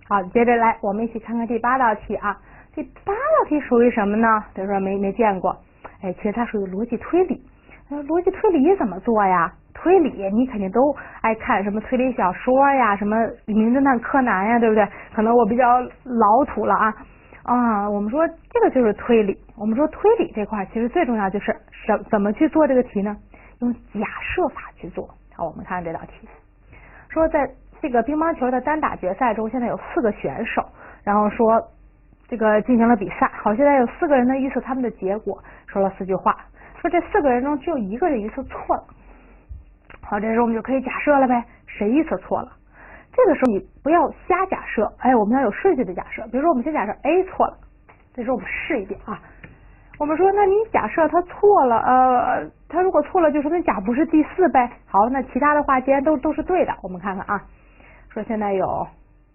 好，接着来，我们一起看看第8道题啊。第8道题属于什么呢？比如说没见过，其实它属于逻辑推理。逻辑推理怎么做呀？推理你肯定都爱看什么推理小说呀，什么名侦探柯南呀，对不对？可能我比较老土了啊。我们说这个就是推理。我们说推理这块其实最重要就是怎么去做这个题呢？用假设法去做。好，我们看这道题，说在这个乒乓球的单打决赛中，现在有4个选手，然后说这个进行了比赛。好，现在有4个人呢预测他们的结果，说了4句话，说这4个人中只有1个人预测错了。好，这时候我们就可以假设了呗，谁预测错了？这个时候你不要瞎假设，我们要有顺序的假设。比如说我们先假设 A 错了，这时候我们试一遍啊。我们说，那你假设他错了，他如果错了，就说明甲不是第4呗。好，那其他的话既然都是对的，我们看看啊。说现在有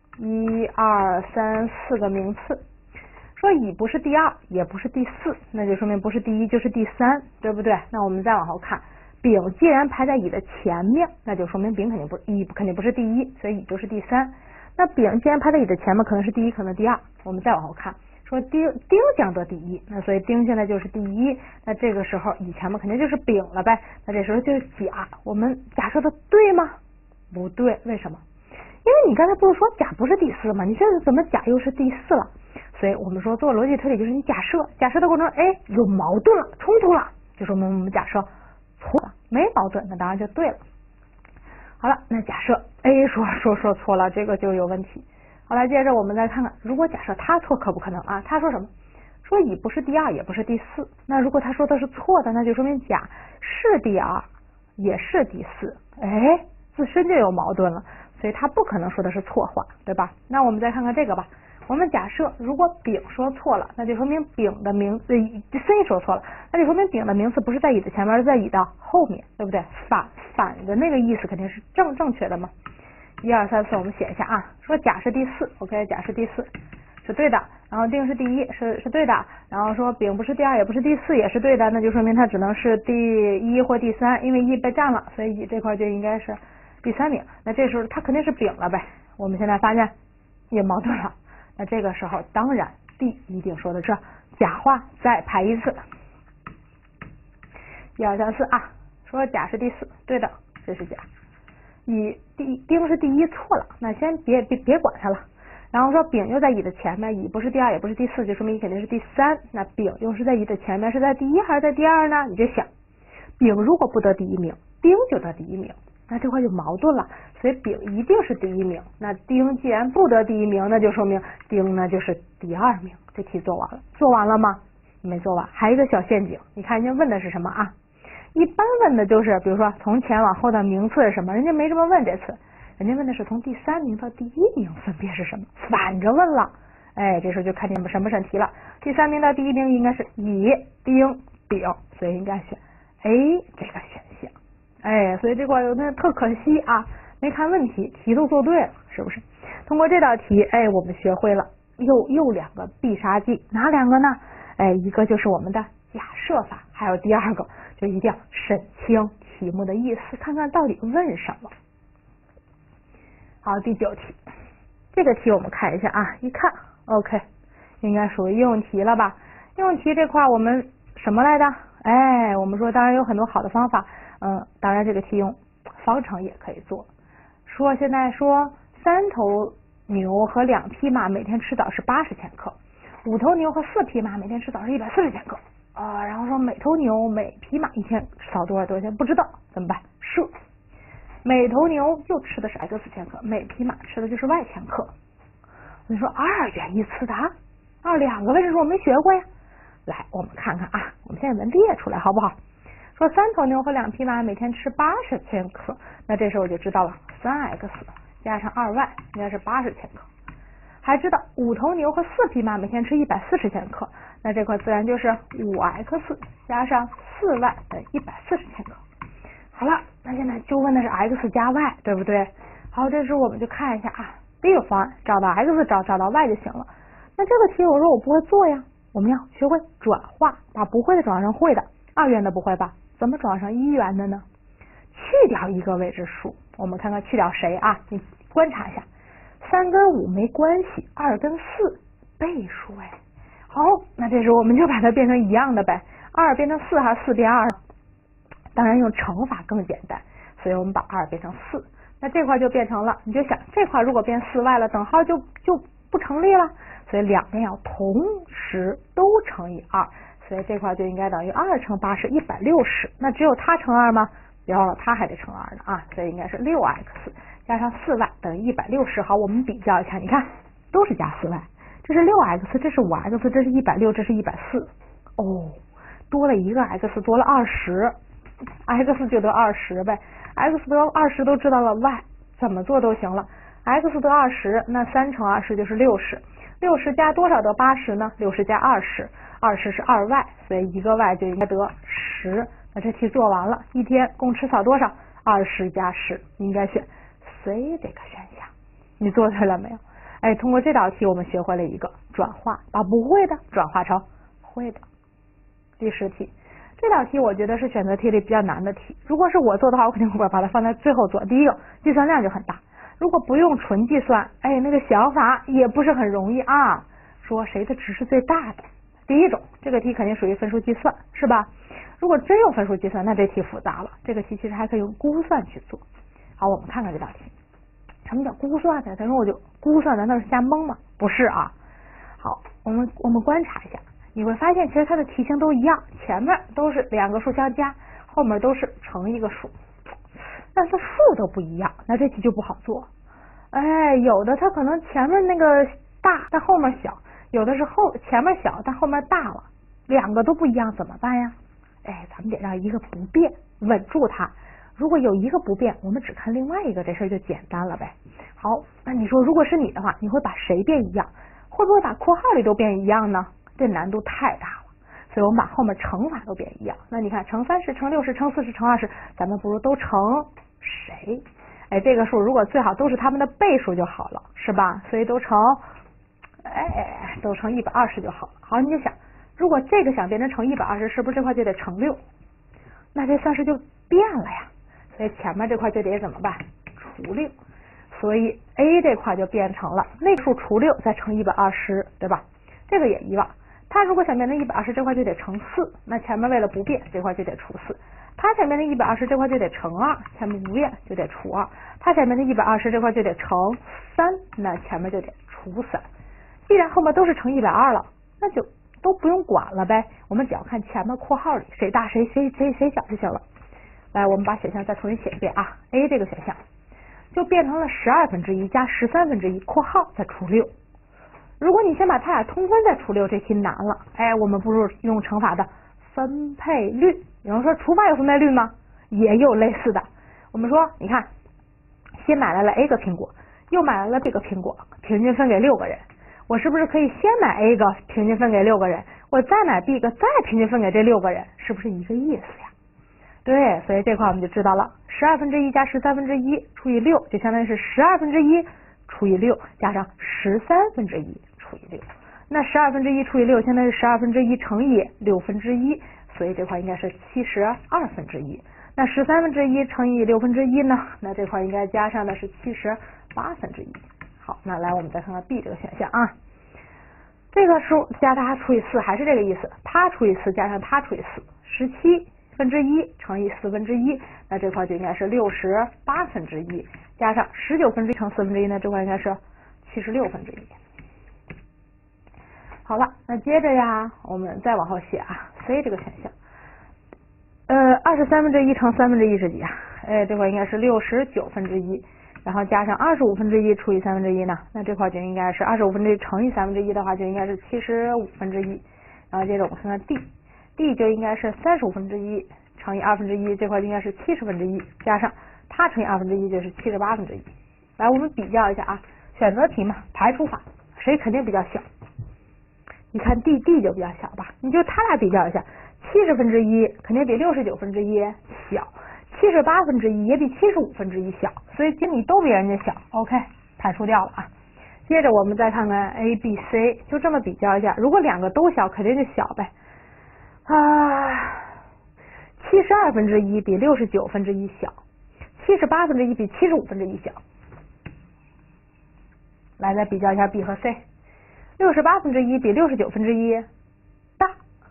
1、2、3、4个名次，说乙不是第2，也不是第4，那就说明不是第1就是第3，对不对？那我们再往后看，丙既然排在乙的前面，那就说明丙乙肯定不是第1，所以乙就是第3。那丙既然排在乙的前面，可能是第1，可能第2。我们再往后看，说丁将得第1，那所以丁现在就是第1，那这个时候乙前面肯定就是丙了呗，那这时候就是甲。我们假设的对吗？不对，为什么？因为你刚才不是说甲不是第4吗？你现在怎么甲又是第4了？所以我们说做逻辑推理就是你假设的过程中，有矛盾了，冲突了，就说明我们假设错了。没矛盾，那当然就对了。好了，那假设 A 说错了，这个就有问题。好了，接着我们再看看，如果假设他错，可不可能啊？他说什么？说乙不是第2，也不是第4。那如果他说的是错的，那就说明甲是第2，也是第4。自身就有矛盾了，所以他不可能说的是错话，对吧？那我们再看看这个吧。我们假设如果丙说错了，那就说明丙的名字C 说错了，那就说明丙的名次不是在乙的前面，而是在乙的后面，对不对？反的那个意思肯定是正确的嘛。1、2、3、4，我们写一下啊。说甲是第4 ，OK， 甲是第4是对的，然后丁是第1是对的，然后说丙不是第2，也不是第4，也是对的，那就说明它只能是第1或第3，因为乙被占了，所以乙这块就应该是第3名。那这时候它肯定是丙了呗。我们现在发现有矛盾了，那这个时候当然 D 一定说的是甲话，再排一次。1、2、3、4啊，说甲是第4，对的，这是甲。丁是第1，错了，那先别管它了。然后说丙又在乙的前面，乙不是第2，也不是第4，就说明乙肯定是第3。那丙又是在乙的前面，是在第1还是在第2呢？你就想，丙如果不得第1名，丁就得第1名，那这块就矛盾了，所以丙一定是第1名。那丁既然不得第1名，那就说明丁呢就是第2名。这题做完了，做完了吗？没做完，还有一个小陷阱。你看人家问的是什么啊？一般问的就是比如说从前往后的名次是什么，人家没这么问这次，人家问的是从第3名到第1名分别是什么，反着问了。这时候就看你们审不审题了。第3名到第1名应该是乙、丁、丙，所以应该选 A 这个选项。所以这块有点特可惜啊，没看问题，题都做对了，是不是？通过这道题，我们学会了又2个必杀技，哪2个呢？一个就是我们的假设法，还有第2个就一定要审清题目的意思，看看到底问什么。好，第9题，这个题我们看一下啊，一看 OK， 应该属于应用题了吧？应用题这块我们什么来着？我们说当然有很多好的方法，当然这个题用方程也可以做。说现在说3头牛和2匹马每天吃早是80千克，5头牛和4匹马每天吃早是140千克然后说每头牛每匹马一天吃早多少钱不知道，怎么办？设每头牛就吃的是 X 千克，每匹马吃的就是 Y 千克。你说2元一次的2个位置数我没学过呀。来，我们看看啊，我们现在能列出来好不好？说3头牛和2匹马每天吃80千克，那这时候我就知道了 3X 加上2Y 应该是80千克。还知道5头牛和4匹马每天吃140千克，那这块自然就是 5X 加上 4Y 等于140千克。好了，那现在就问的是 X 加 Y， 对不对？好，这时候我们就看一下啊，第一个方案找到 X 找到 Y 就行了。那这个题我说我不会做呀，我们要学会转化，把不会的转化成会的。2元的不会吧？怎么转成1元的呢？去掉一个未知数，我们看看去掉谁啊？你观察一下 3跟5没关系，2跟4倍数哎。好，那这时候我们就把它变成一样的呗，2变成4还是4变2？当然用乘法更简单，所以我们把2变成4，那这块就变成了，你就想这块如果变4y了，等号就不成立了，所以两边要同时都乘以2，所以这块就应该等于2乘8是160，那只有它乘2吗？别忘了它还得乘2呢啊，所以应该是6x 加上4y等于160。好，我们比较一下，你看都是加4y，这是6x， 这是5x， 这是160，这是140，哦，多了一个 x， 多了20，x 就得20呗，x 得20都知道了 ，y 怎么做都行了。x 得20，那3乘20就是60，60加多少得80呢？60加20，20是2y，所以一个 y 就应该得10。那这题做完了，一天共吃草多少？20加10，你应该选 C 这个选项。你做对了没有？哎，通过这道题我们学会了一个转化，把不会的转化成会的。第10题，这道题我觉得是选择题里比较难的题。如果是我做的话，我肯定会把它放在最后做。第一个，计算量就很大。如果不用纯计算，哎，那个想法也不是很容易啊。说谁的值是最大的？第一种，这个题肯定属于分数计算，是吧？如果真用分数计算，那这题复杂了。这个题其实还可以用估算去做。好，我们看看这道题。什么叫估算呢？他说我就估算，难道是瞎蒙吗？不是啊。好，我们观察一下，你会发现其实它的题型都一样，前面都是2个数相加，后面都是乘一个数，但是数都不一样，那这题就不好做。哎，有的它可能前面那个大，但后面小；有的是前面小，但后面大了，2个都不一样，怎么办呀？哎，咱们得让一个不变，稳住它。如果有一个不变，我们只看另外一个，这事儿就简单了呗。好，那你说如果是你的话，你会把谁变一样？会不会把括号里都变一样呢？这难度太大了，所以我们把后面乘法都变一样。那你看，乘30、乘60、乘40、乘20，咱们不如都乘谁？哎，这个数如果最好都是它们的倍数就好了，是吧？所以都乘120就好了。好，你就想，如果这个想变成乘120，是不是这块就得乘6？那这算式就变了呀。所以前面这块就得怎么办？除6。所以 A 这块就变成了那数除6再乘120，对吧？这个也一样。它如果想变成120，这块就得乘4，那前面为了不变，这块就得除4。它想变成120，这块就得乘2，前面不变就得除2。它想变成120，这块就得乘3，那前面就得除3。既然后面都是乘120了，那就都不用管了呗。我们只要看前面括号里谁大谁小就行了。来，我们把选项再重新写一遍啊。A 这个选项就变成了12/1加13/1括号再除6。如果你先把它俩通分再除6，这题难了。哎，我们不如用乘法的分配率。有人说除法有分配率吗？也有类似的。我们说，你看，先买来了 A 个苹果，又买来了 B 个苹果，平均分给6个人。我是不是可以先买 A 个，平均分给6个人，我再买 B 个，再平均分给这6个人，是不是一个意思呀？对，所以这块我们就知道了，12/1加13/1除以6，就相当于是12/1除以6加上13/1除以6。那12/1除以6相当于12/1乘以1/6，所以这块应该是72/1。那13/1乘以1/6呢？那这块应该加上的是78/1。好，那来我们再看看 B 这个选项啊。这个数加它除以4还是这个意思，它除以4加上它除以4，17/1乘以1/4，那这块就应该是68/1，加上19/1乘4/1，那这块应该是76/1。好了，那接着呀，我们再往后写啊 ，C 这个选项，23/1乘1/3是几啊？哎，这块应该是69/1，然后加上25/1除以1/3呢，那这块就应该是25/1乘以1/3的话，就应该是75/1。然后接着我们看看 D 就应该是35/1乘以1/2，这块应该是70/1，加上它乘以1/2就是78/1。来，我们比较一下啊，选择题嘛，排除法，谁肯定比较小？你看 D 就比较小吧，你就它俩比较一下，70/1肯定比69/1小，78/1也比75/1小，所以经理都比人家小。OK， 排除掉了啊。接着我们再看看 A、B、C， 就这么比较一下，如果2个都小，肯定就小呗。72/1比69/1小，78/1比75/1小。 来再比较一下 B 和 C，68%比69%大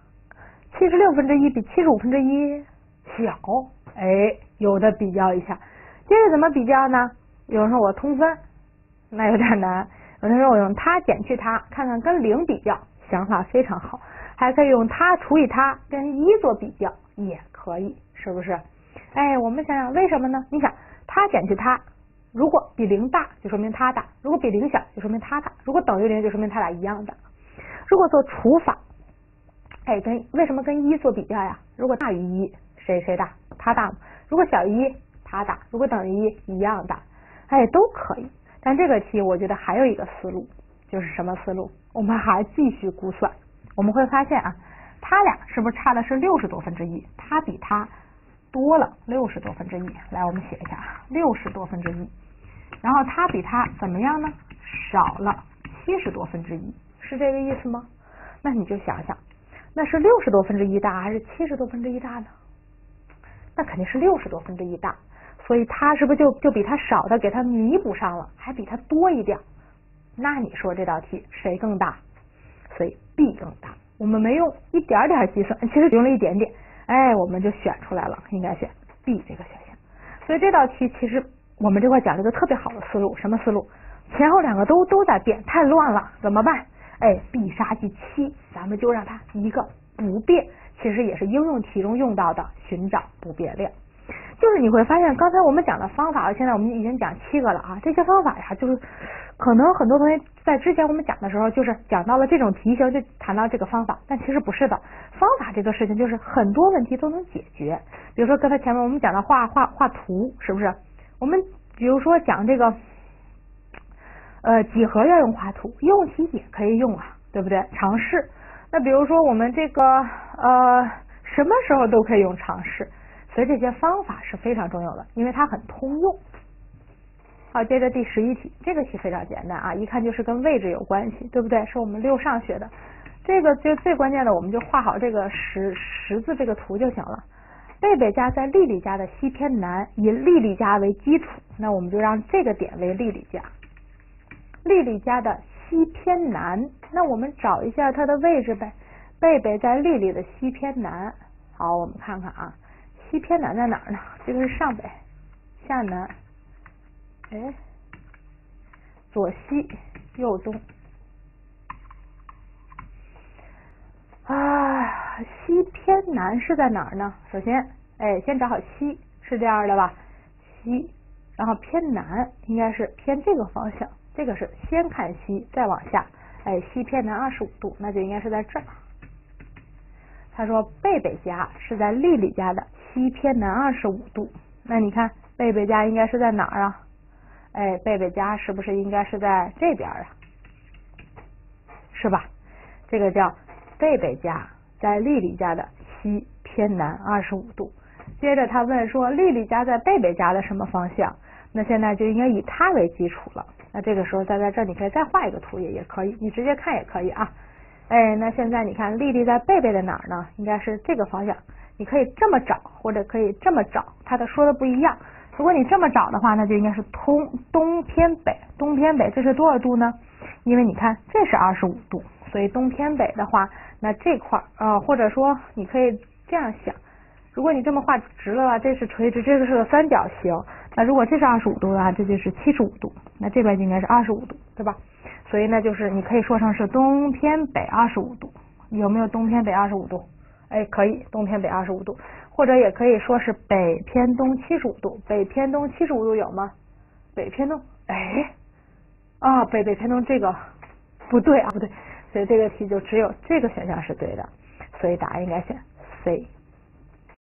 ，76%比75%小。有的比较一下。接着怎么比较呢？有人说我通分，那有点难。有人说我用它减去它，看看跟0比较，想法非常好。还可以用它除以它跟1做比较，也可以，是不是？我们想想为什么呢？你想它减去它，如果比0大就说明它大，如果比0小就说明它大，如果等于0就说明它俩一样的。如果做除法，为什么跟1做比较呀？如果大于1，谁大？它大。如果小于1，它大。如果等于1，一样大。都可以。但这个题我觉得还有一个思路，就是什么思路？我们还继续估算，我们会发现啊，它俩是不是差的是60多分之一？它比它多了60多分之一。来，我们写一下60多分之一。然后它比它怎么样呢？少了70多分之一，是这个意思吗？那你就想想，那是60多分之一大还是70多分之一大呢？那肯定是60多分之一大，所以它是不是就比它少的给它弥补上了，还比它多一点？那你说这道题谁更大？所以 B 更大。我们没用一点点计算，其实用了一点点，我们就选出来了，应该选 B 这个选项。所以这道题其实我们这块讲了一个特别好的思路，什么思路？前后两个都在变，太乱了，怎么办？必杀技7，咱们就让它一个不变，其实也是应用题中用到的寻找不变量。就是你会发现，刚才我们讲的方法，现在我们已经讲7个了啊。这些方法呀，就是可能很多同学在之前我们讲的时候，就是讲到了这种题型就谈到这个方法，但其实不是的。方法这个事情就是很多问题都能解决。比如说刚才前面我们讲到画图，是不是？我们比如说讲这个几何要用画图，应用题也可以用啊，对不对？常识。那比如说我们这个什么时候都可以用常识。所以这些方法是非常重要的，因为它很通用。好，接着第11题，这个题非常简单啊，一看就是跟位置有关系，对不对？是我们6上学的。这个就最关键的，我们就画好这个十字这个图就行了。贝贝家在丽丽家的西偏南，以丽丽家为基础，那我们就让这个点为丽丽家。丽丽家的西偏南，那我们找一下它的位置呗。贝贝在丽丽的西偏南。好，我们看看啊。西偏南在哪儿呢？这个是上北下南，左西右东西偏南是在哪儿呢？首先先找好西，是这样的吧？西，然后偏南应该是偏这个方向，这个是先看西再往下，西偏南25度，那就应该是在这儿。他说贝贝家是在丽丽家的西偏南25度，那你看贝贝家应该是在哪儿啊？贝贝家是不是应该是在这边啊？是吧？这个叫贝贝家在丽丽家的西偏南25度。接着他问说丽丽家在贝贝家的什么方向？那现在就应该以它为基础了。那这个时候在这你可以再画一个图也可以，你直接看也可以啊。那现在你看丽丽在贝贝的哪儿呢？应该是这个方向。你可以这么找，或者可以这么找，它说的不一样。如果你这么找的话，那就应该是东偏北。东偏北这是多少度呢？因为你看这是25度，所以东偏北的话，那这块或者说你可以这样想，如果你这么画直了吧，这是垂直，这个是个三角形。那如果这是25度的话，这就是75度，那这边就应该是25度，对吧？所以呢，就是你可以说成是东偏北25度，有没有东偏北25度？可以，东偏北25度，或者也可以说是北偏东75度。北偏东75度有吗？北偏东，北偏东这个不对啊，不对，所以这个题就只有这个选项是对的，所以答案应该选 C。